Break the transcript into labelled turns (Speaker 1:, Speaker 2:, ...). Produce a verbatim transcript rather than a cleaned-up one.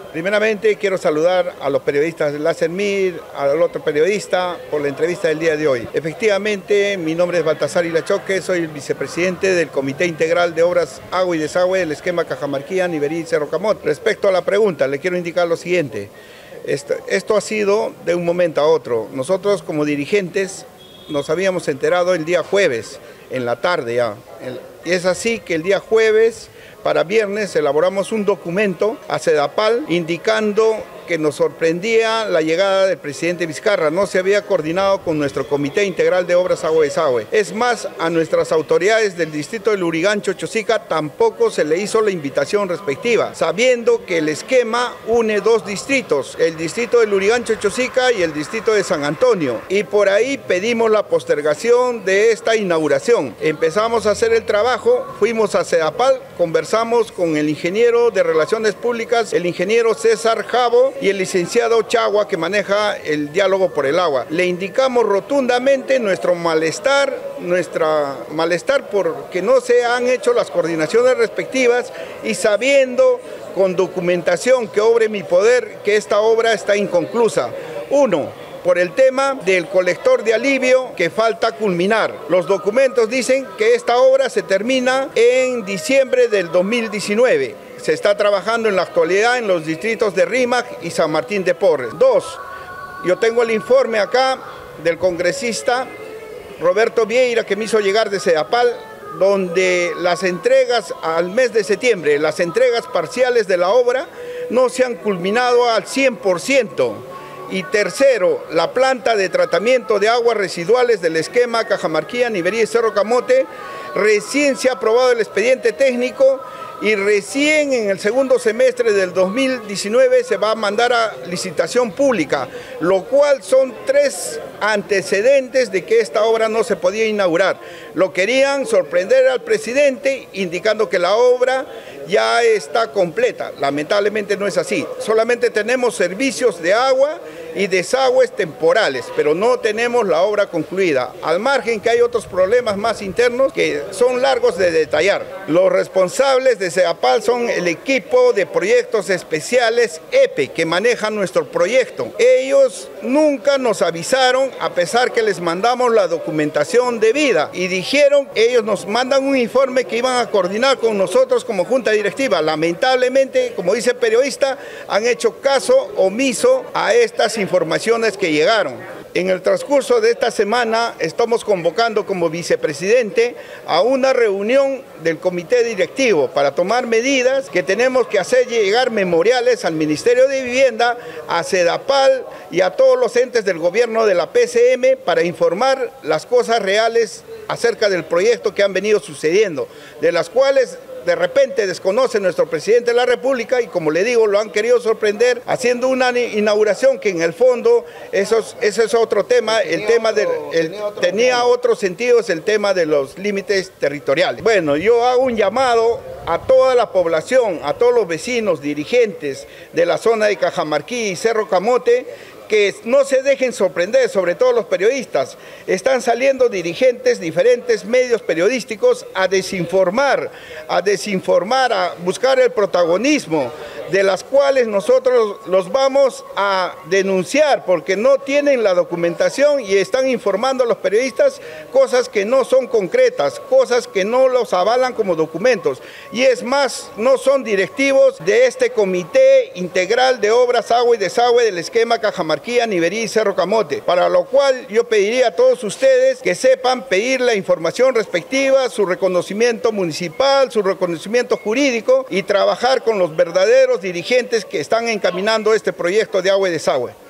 Speaker 1: Primeramente quiero saludar a los periodistas de Láser-Mir, al otro periodista por la entrevista del día de hoy. Efectivamente, mi nombre es Baltasar Ilachoque, soy el vicepresidente del Comité Integral de Obras Agua y Desagüe del esquema Cajamarquilla, Niverí y Cerro Camote. Respecto a la pregunta, le quiero indicar lo siguiente. Esto, esto ha sido de un momento a otro. Nosotros como dirigentes nos habíamos enterado el día jueves, en la tarde ya. Y es así que el día jueves, para viernes, elaboramos un documento a Sedapal indicando que nos sorprendía la llegada del presidente Vizcarra. No se había coordinado con nuestro Comité Integral de Obras Agua y Desagüe. Es más, a nuestras autoridades del distrito de Lurigancho, Chosica, tampoco se le hizo la invitación respectiva, sabiendo que el esquema une dos distritos, el distrito de Lurigancho, Chosica y el distrito de San Antonio. Y por ahí pedimos la postergación de esta inauguración. Empezamos a hacer el trabajo, fuimos a Sedapal, conversamos con el ingeniero de Relaciones Públicas, el ingeniero César Jabo, y el licenciado Chagua, que maneja el diálogo por el agua. Le indicamos rotundamente nuestro malestar, nuestra malestar porque no se han hecho las coordinaciones respectivas y sabiendo con documentación que obre mi poder que esta obra está inconclusa. Uno, por el tema del colector de alivio que falta culminar. Los documentos dicen que esta obra se termina en diciembre del dos mil diecinueve. Se está trabajando en la actualidad en los distritos de Rímac y San Martín de Porres. Dos, yo tengo el informe acá del congresista Roberto Vieira que me hizo llegar de Sedapal, donde las entregas al mes de septiembre, las entregas parciales de la obra no se han culminado al cien por ciento. Y tercero, la planta de tratamiento de aguas residuales del esquema Cajamarquilla, Niverí y Cerro Camote, recién se ha aprobado el expediente técnico y recién en el segundo semestre del dos mil diecinueve se va a mandar a licitación pública, lo cual son tres antecedentes de que esta obra no se podía inaugurar. Lo querían sorprender al presidente indicando que la obra ya está completa. Lamentablemente no es así. Solamente tenemos servicios de agua y desagües temporales, pero no tenemos la obra concluida. Al margen que hay otros problemas más internos que son largos de detallar. Los responsables de Sedapal son el equipo de proyectos especiales E P E que manejan nuestro proyecto. Ellos nunca nos avisaron a pesar que les mandamos la documentación debida y dijeron, ellos nos mandan un informe que iban a coordinar con nosotros como junta directiva. Lamentablemente, como dice el periodista, han hecho caso omiso a estas informaciones que llegaron. En el transcurso de esta semana estamos convocando como vicepresidente a una reunión del comité directivo para tomar medidas que tenemos que hacer llegar memoriales al Ministerio de Vivienda, a Sedapal y a todos los entes del gobierno de la P C M para informar las cosas reales acerca del proyecto que han venido sucediendo, de las cuales de repente desconoce nuestro presidente de la República y, como le digo, lo han querido sorprender haciendo una inauguración que en el fondo eso es, eso es otro tema, el tema de, el, tenía otros sentidos, el tema de los límites territoriales. Bueno, yo hago un llamado a toda la población, a todos los vecinos, dirigentes de la zona de Cajamarquilla y Cerro Camote, que no se dejen sorprender, sobre todo los periodistas. Están saliendo dirigentes, diferentes medios periodísticos a desinformar, a desinformar, a buscar el protagonismo, de las cuales nosotros los vamos a denunciar porque no tienen la documentación y están informando a los periodistas cosas que no son concretas, cosas que no los avalan como documentos. Y es más, no son directivos de este Comité Integral de Obras Agua y Desagüe del esquema Cajamarquilla, Niverí y Cerro Camote, para lo cual yo pediría a todos ustedes que sepan pedir la información respectiva, su reconocimiento municipal, su reconocimiento jurídico y trabajar con los verdaderos dirigentes que están encaminando este proyecto de agua y desagüe.